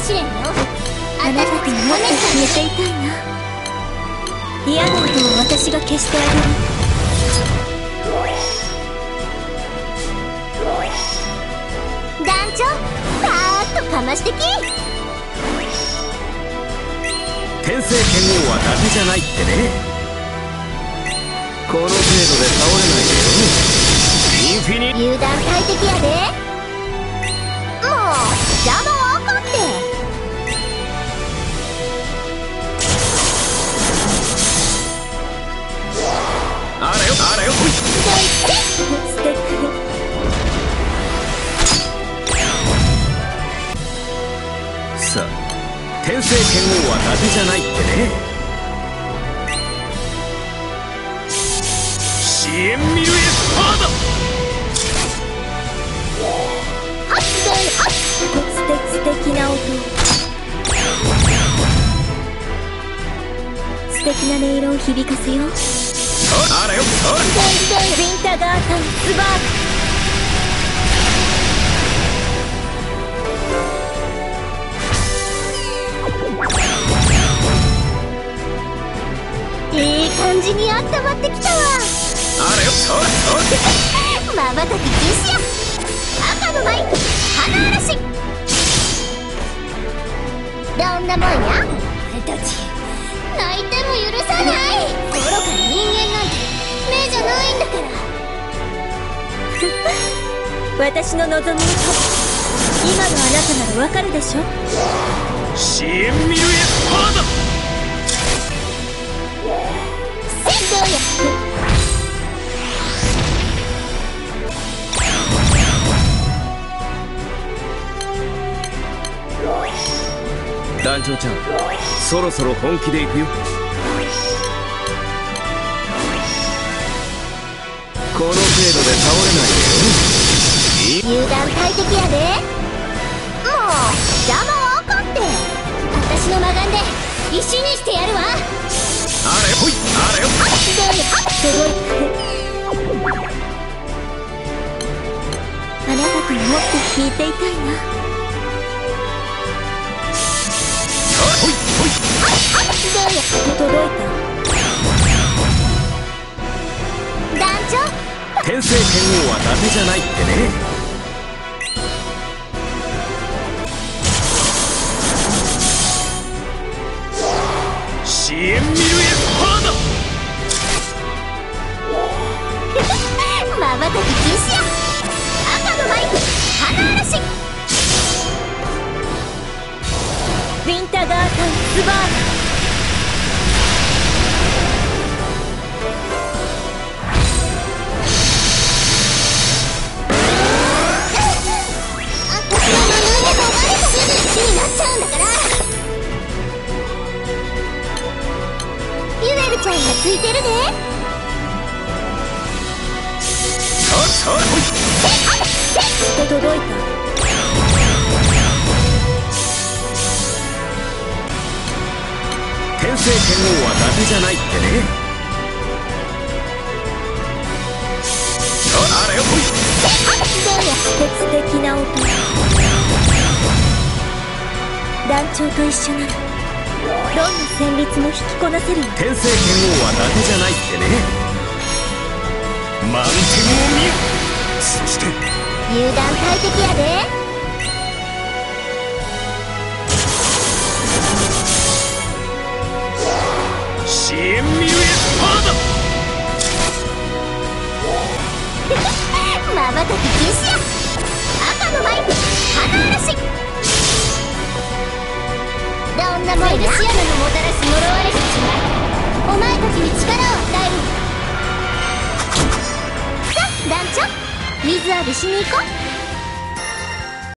試練よ。 あなたともっと消えていたいな。嫌なことを私が消してあげる。 団長、パーッとかましてき。 天聖剣王は伊達じゃないってね。この程度で倒れないでよ。インフィニ油断大敵やで。もう邪魔を怒って。 あれよあれよ、ほい。 ステック。 さあ、天聖剣王は伊達じゃないってね。支援ミルエスパーだ。 はっはっ。 素敵な音。素敵な音色を響かせよう。 あれよあれ。 ウィンターガータンスバーク。 いい感じにあったまってきたわ。 あれよそれ。 まばたき禁止や。赤の舞花嵐。どんなもんや。俺たち泣いても許さない。愚かな人間なんて目じゃないんだから。 私の望むと今のあなたならわかるでしょ。 支援ミルエスパーだ。 先導や。 団長ちゃん、そろそろ本気で行くよ。この程度で倒れないでよ。 油断大敵やで。もう邪魔を怒って。私の魔眼で石にしてやるわ。 あれほいあれよ。 あなたともっと聞いていたいな。 ほいほい。 届いた。 団長、 天聖剣王は伊達じゃないってね。支援ミルエスパーだ。 まばたき禁止や。赤のマイク花嵐。 ウィンターガータンスバーク。 になっちゃうんだから。ユエルちゃんがついてるね。 さあほい。 届いた。 天聖剣王は伊達じゃないってね。あれよほい。 素敵な音。団長と一緒ならどんな旋律も引きこなせるわ。 天聖剣王は伊達じゃないってね。満点を見よ。そして油断大敵やで。 支援ミルエスパーだ。 まばたき禁止や。赤のマイク花嵐。どんなもんや。シアナのもたらす呪われし血がお前たちに力を与える。さあ団長、水浴びしに行こう。